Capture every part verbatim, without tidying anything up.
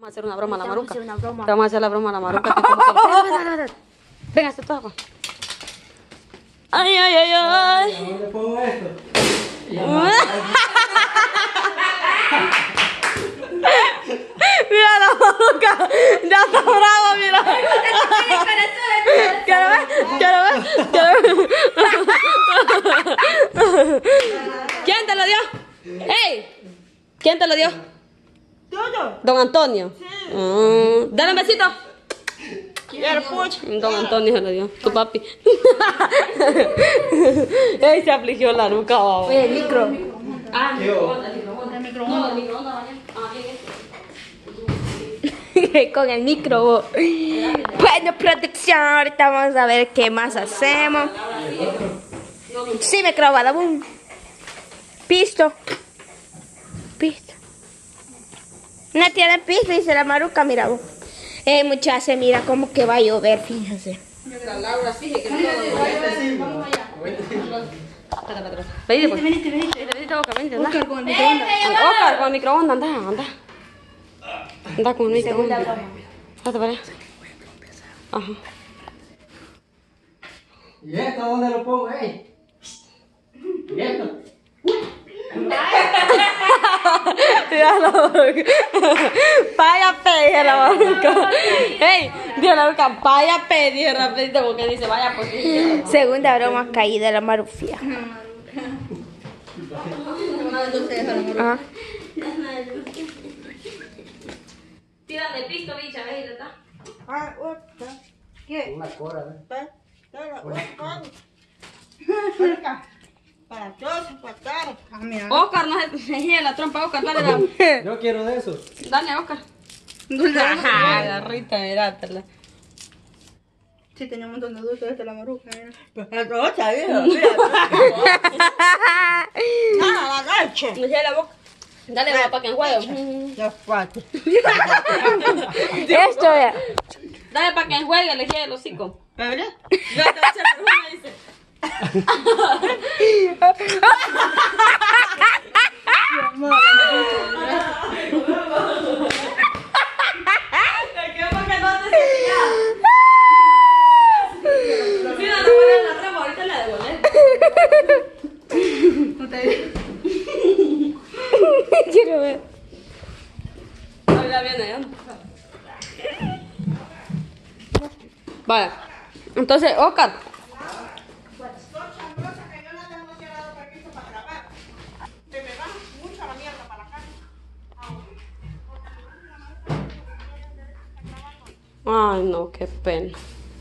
Vamos a hacer una broma a la Vamos a maruca. hacer una broma. Te vamos a hacer la broma a la maruca. que como que- Venga, esto todo. Ay, ay, ay, ay. ¿Dónde pongo esto? Mira la maruca. Ya está brava, mira. ¿Quiero ver? ¿Quiero ver? ¿Quiero ver? ¿Quién te lo dio? ¡Ey! ¿Quién te lo dio? ¿Todo? Don Antonio. Sí. Mm, dale un besito. Quiero pucho. Don Antonio se lo dio. Tu papi. Ey, se afligió la nuca, babo. Oye, el micro. Ah, ¿Qué hubo? microondas, microondas. El microondas. No, el microondas, Daniel. Ah, bien, este. Con el micro. Vos. Bueno, producción, ahorita vamos a ver qué más hacemos. Sí, me creo, badabum. Pisto. Pisto. No tiene pisto, dice la maruca, mira vos. Eh, muchachos, mira cómo que va a llover, fíjense. La Laura sí, que vamos allá. Venite, pues. Venite, venite. Venite, venite, Oscar, venite, anda. Oscar con el microondas. Oscar, con el microondas, anda, anda. Anda con el microondas. Hazte para allá. Ajá. ¿Y esto dónde lo pongo? ¡Ey! ¿Y esto? Mira la maruca. Vaya pe, dije la maruca. Ey, dijo la maruca, vaya pe, dije rapidito porque dice, vaya pues. Segunda broma caída de la marufia. Ajá. Tira de pisto, bicha, ¿ves? ¿Está? Ah, otra. ¿Qué? Una cora, ¿eh? Para todos se cortaron. Ah, mira. Oscar, no se se gira la trompa, Oscar, dale, dale. Yo quiero de eso. Dale, Oscar. Ajá. Garrita, mirátela. Sí, tenía un montón de dulces de la maruca. La cocha, viejo, mira. Nada, la gancha. Me gira la boca. Dale, para que enjuegue. Ya fuerte. Esto es. Dale para que enjuegue, le gira el hocico. ¿Verdad? Ya te va a echar perfume, dice. ¿Qué porque no te cepillas? Sí, no te pones la trama, ahorita la devuelves. No te quiero ver. Ahora viene ya. Vale. Entonces, Oscar. Ay, no, qué pena.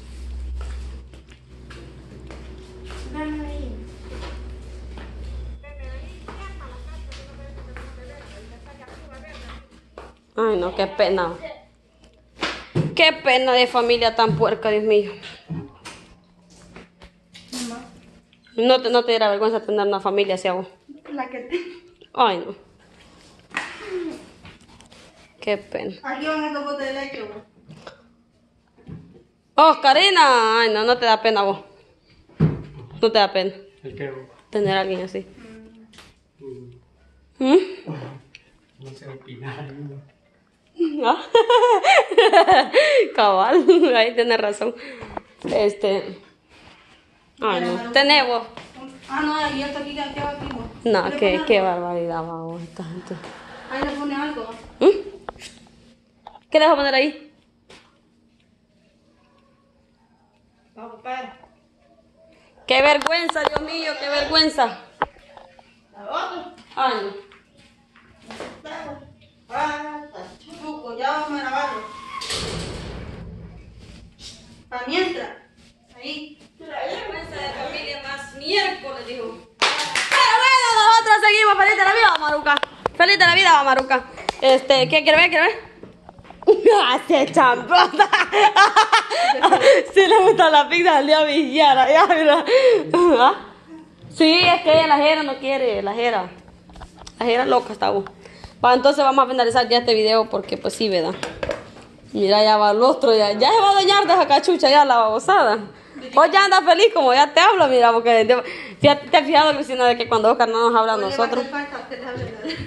Ay, no, qué pena. Qué pena de familia tan puerca, Dios mío. No te, no te diera vergüenza tener una familia así a vos. La que te... Ay, no. Qué pena. Aquí van estos botes de leche, güey. Oscarina, ay, no, no te da pena a vos. No te da pena ¿El qué? tener a alguien así. ¿Mm? No sé opinar. Ah. Cabal, ahí tienes razón. Este. Ay, no. Tenés vos. Ah, no, y esto aquí, ¿qué va aquí, güey? No, ¿Le qué, pone qué algo? barbaridad, vamos. Esta gente. Ahí le pone algo. ¿Mm? ¿Qué le vas a poner ahí? Vamos, para. ¡Qué vergüenza, Dios mío! ¡Qué vergüenza! Ay, no. Chuco, ya vamos a grabarlo. Para mientras. Ahí. La vergüenza de familia más miércoles, dijo. Pero bueno, nosotros seguimos. Feliz de la vida, Maruca. Feliz de la vida, Maruca. Este, ¿qué quiere ver? ¿Quiere ver? ¡Hace champota! Si le gusta la pizza, al día Villara. Ya, mira. ¿Ah? Sí, es que ella, la jera no quiere, la jera. La jera loca está vos. Va, entonces vamos a finalizar ya este video porque pues sí, ¿verdad? Mira, ya va el otro, ya, ya se va a dañar de esa cachucha ya la babosada. Vos ya andas feliz como ya te hablo, mira, porque te, te, te has fijado, Cristina, de que cuando Oscar no nos habla a nosotros.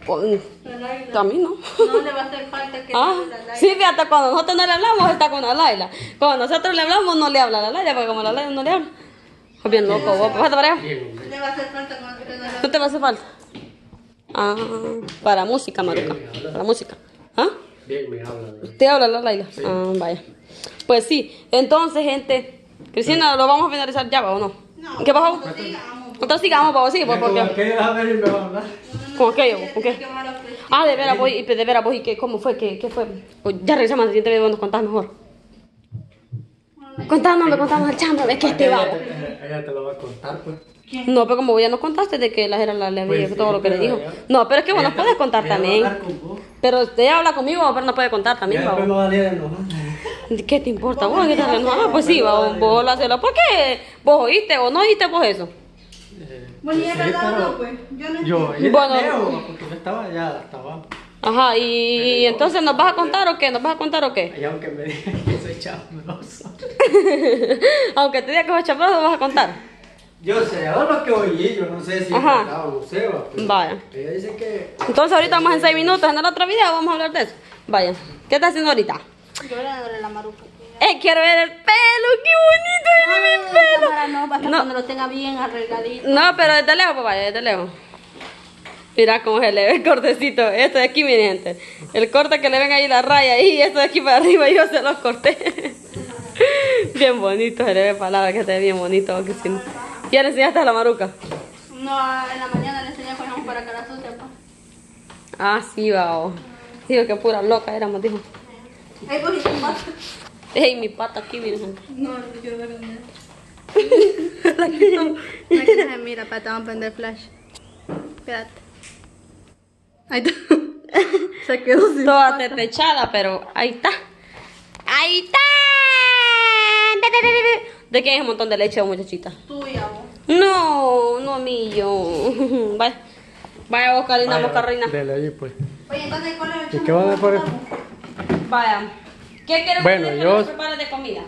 Pues, a mí no. No le va a hacer falta que Ah, le hable a Laila. sí, fíjate, cuando nosotros no le hablamos, él está con la Laila. Cuando nosotros le hablamos, no le habla a la Laila, porque como la Laila no le habla. Es bien loco, vos, pásate para allá. Le va a hacer falta cuando le hable. ¿Qué te va a hacer falta? Ah, para música, Maruca. Para música. ¿Ah? Bien me habla de... ¿Te habla la Laila? Ah, vaya. Pues sí, entonces, gente, Cristina, ¿lo vamos a finalizar ya, o no? No, ¿Qué pasó? nosotros sigamos. Entonces sigamos, pues sí, pues porque... ¿Qué vas a ver y me va a hablar? ¿Con aquello? ¿Con qué? Qué malo que sí. Ah, de veras, voy, de veras, voy, ¿qué, ¿cómo fue? ¿Qué, qué fue? Pues ya regresamos al siguiente video, nos contás mejor. Contanos, me contamos el chamba, es que este Ella vago. te- Ella te lo va a contar, pues. No, pero como ya nos contaste de que la era la le había Pues sí, todo lo que le pero dijo. ella- No, pero es que vos nos ella- puedes contar ella va a también. hablar con vos. Pero usted habla conmigo, pero no puede contar también, Ya después me babo. va a leer enojada. ¿Qué te importa vos? ¿Qué te enojada? Pues sí, babo, vos lo haces. ¿Por qué? ¿Vos oíste o no oíste vos eso? Eh, Bueno, y sí, es verdad o pero no, pues. Yo no Yo, entiendo. bueno, Bueno. porque yo estaba allá, estaba. Ajá, y, y entonces ¿nos vas a contar o qué? ¿Nos vas a contar o qué? Y aunque me digan que soy chabroso. Aunque te diga que vas a chapar, ¿nos vas a contar? Yo sé, ahora lo que oí, yo no sé si Ajá. estaba o no sé, va, pero Vaya. ella dice que. Entonces ahorita vamos en seis minutos, en el otro video vamos a hablar de eso. Vaya, ¿qué estás haciendo ahorita? Yo dándole la maruca. Eh, quiero ver el pelo, qué bonito es mi No, pelo. cámara no, hasta No. cuando lo tenga bien arregladito. No, pero desde lejos, papá, desde lejos. Mira cómo se le ve el cortecito. Esto de aquí, miren, gente. El corte que le ven ahí la raya y esto de aquí para arriba yo se los corté. Bien bonito, se le ve palabra que se ve bien bonito. Que sí. ¿Ya le enseñaste a la maruca? No, en la mañana le enseñé cuando para cara sucia, pa. Ah, sí, va. Digo que pura loca éramos, dijo. Ahí pues, y tu pata. Ey, mi pata aquí, miren, gente. No, no te quiero ver dónde. No que se mira, pata, vamos a prender flash. Espérate. Ahí está. Se quedó sin Toda pata. techada, pero ahí está. ¡Ahí está! ¿De quién es un montón de leche, muchachita? Tuya, vos. No, no mío. Vaya, vaya, Oscarina, busca reina. Dele ahí, pues. Oye, entonces, ¿cuál es el ¿Y chamo qué van a que poner? cortamos? Vaya. ¿Qué quieren Bueno, que yo- les prepare de comida?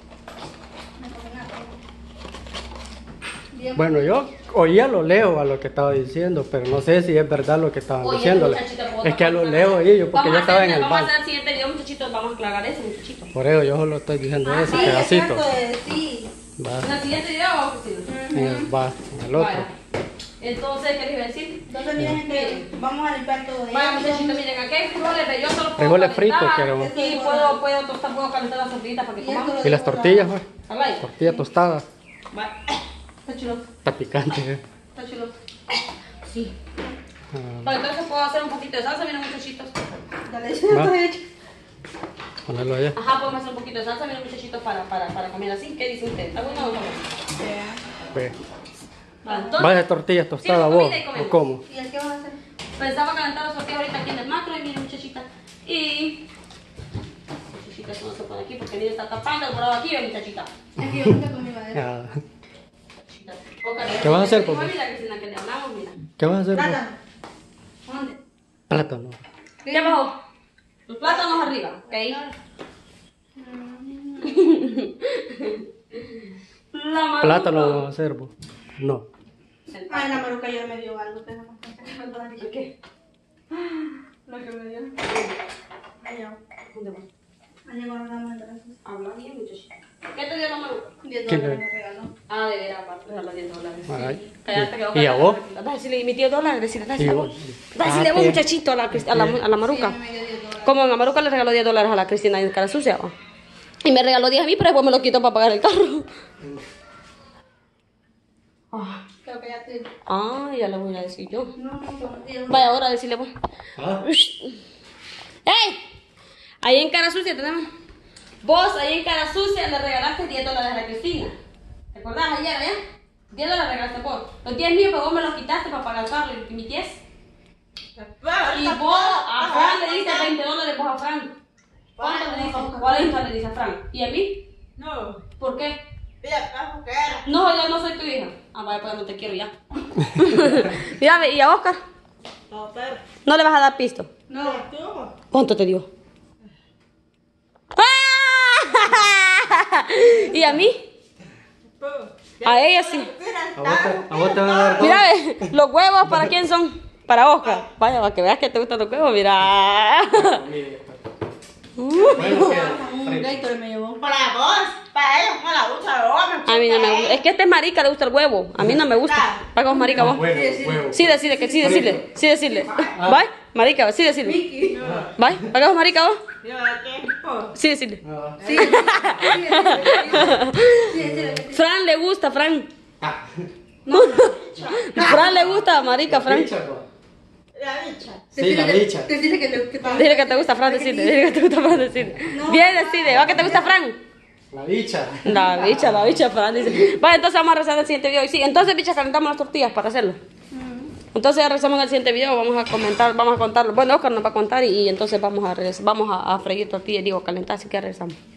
Bien. Bueno, yo oía lo leo a lo que estaba diciendo, pero no sé si es verdad lo que estaban Oye, diciéndole. muchachita, ¿puedo Es que lo tapar? leo ahí yo, porque Vamos ya a estaba en hacer- el Vamos a bar. hacer el siguiente video, muchachitos. Vamos a aclarar eso, muchachitos. Por eso yo solo estoy diciendo Ah, ese sí, pedacito. Pues, sí. Va, En el siguiente video vamos a hacer. en el, va, en el otro. Vaya. Entonces, ¿qué les iba a decir? Entonces, miren, gente, vamos a limpiar todo Vaya, esto. muchachitos, miren, aquí hay frijoles, ve, yo solo puedo Frijoles calentar, fritos, queremos. y puedo, puedo tostar, puedo calentar las tortillitas para que Y esto comamos. lo Y las dejo tortillas, pues. Al aire. Tortilla tostada. Vaya. Está chulo. Está picante, eh. Está chulo. Sí. Ah, Vale, entonces puedo hacer un poquito de salsa, miren, muchachitos. Dale, Va. ponerlo allá. Ajá, podemos hacer un poquito de salsa, miren, muchachitos, para, para, para comer así. ¿Qué dice usted? ¿Está bueno o no? Pues. Vale, entonces, ¿Vas a tortillas tostadas comida vos? y comemos. ¿O cómo? ¿Y el qué vas a hacer? pensaba calentar las tortillas ahorita aquí en el macro y miren, muchachita. Y... Muchachita, esto no se pone aquí porque ni está tapando el borrado aquí, ¿ve, muchachita? Es que yo nunca comí madera. Ah, Muchachita. Ojalá, ¿Qué vas a hacer, como papá? Mira, Cristina, que le hablamos, mira. ¿Qué vas a hacer vos? Plátano. ¿Dónde? Plátano. ¿Qué abajo? Los plátanos arriba, ¿ok? La maruca. Plátano vamos a hacer vos. No. Ay, la maruca ya me dio algo. Déjame contar. ¿Qué? Lo que me dio. Allá. ¿Dónde vas? Allá con la dama de atrás. Habla bien, muchachita. ¿Qué te dio la maruca? diez ¿Quién dólares le- me regaló. Ah, de veras, va a regalar diez dólares. Ay. Sí. Cállate, que ¿Y- vos- y a vos? Dale, decirle, mi tío dólares, decirle, dale, Y a vos. vos. Dale, decirle a vos, Ah, muchachito, a la, Crist- a la, a la Sí, a maruca. mí me dio diez dólares. Como a Maruca le regaló diez dólares a la Cristina en cara sucia. ¿va? Y me regaló diez a mí, pero después me lo quitó para pagar el carro. Ah, Creo que ya te... ah, ya le voy a decir yo. No, no, no. Dios. Vaya ahora a decirle vos. Ah, ¡Ey! Ahí en cara sucia tenemos. Vos ahí en cara sucia le regalaste diez dólares a la Cristina. ¿Te acordás ayer, eh? diez dólares regalaste vos. Los diez míos, pero vos me los quitaste para pagar el carro y mi diez. Y vos a Fran le diste veinte dólares vos a Fran. ¿Cuánto le dices? cuarenta le dices a Fran. ¿Y a mí? No, ¿Por qué? mira, acá, mujer. No, yo no soy tu hija. Ah, vaya, pues no te quiero ya. Mira, ¿y a Oscar? No, pero. ¿No le vas a dar pisto? No. Tú. ¿Cuánto te dio? ¡Ah! ¿Y a mí? A ella sí. a vos te, a vos te van a dar dos. Mira, ve, los huevos, ¿para quién son? Para Oscar. Vaya, para que veas que te gustan los huevos, mira. Bueno, queda Un frito. Gatorade me llevó. Para vos, para ellos no la gusta, vos. A mí no me gusta. Es que este es marica, le gusta el huevo. A mí no me gusta. ¿Para que vos, marica, vos? Huevo, huevo. Sí, decirle, que sí, decirle. Sí, decirle. ¿Vai? Marica, sí, decirle. ¿Vai? ¿Para que vos, marica, vos? Sí, decirle. Ah. Fran le gusta, Fran. Ah. Fran le gusta, marica, Fran. Bicha, pues. La bicha. Sí, la bicha. Decirle que te, que te... Dile que te gusta, Fran, decirle. Dile que te gusta, Fran, decirle. Bien, decide. ¿Va que te gusta, Fran? La bicha. La bicha, la bicha, Fran dice. Vale, entonces vamos a rezar el siguiente video. Y sí, entonces, bicha, calentamos las tortillas para hacerlo. Entonces ya rezamos en el siguiente video, vamos a comentar, vamos a contarlo. Bueno, Oscar nos va a contar y, y entonces vamos a, rez- vamos a, a freír tortillas, digo, calentar, así que rezamos.